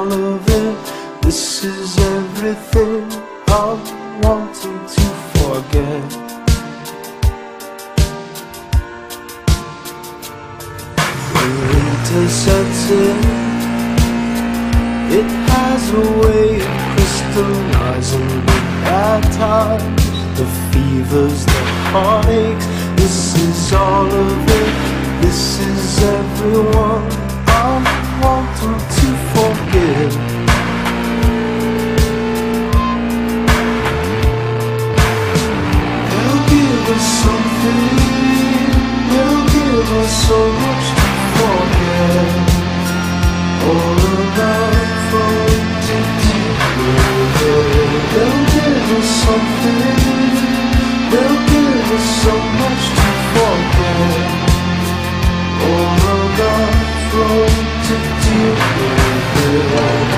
all of it. This is everything I'm wanting to forget. When winter sets in, it has a way of crystallizing the bad times, the fevers, the heartaches. This is all of it. This is everyone I'm wanting to forget. They'll give us something, they'll give us so much to forget. All around from they'll give us something, they'll give us so much to forget. All around from to deal with it all.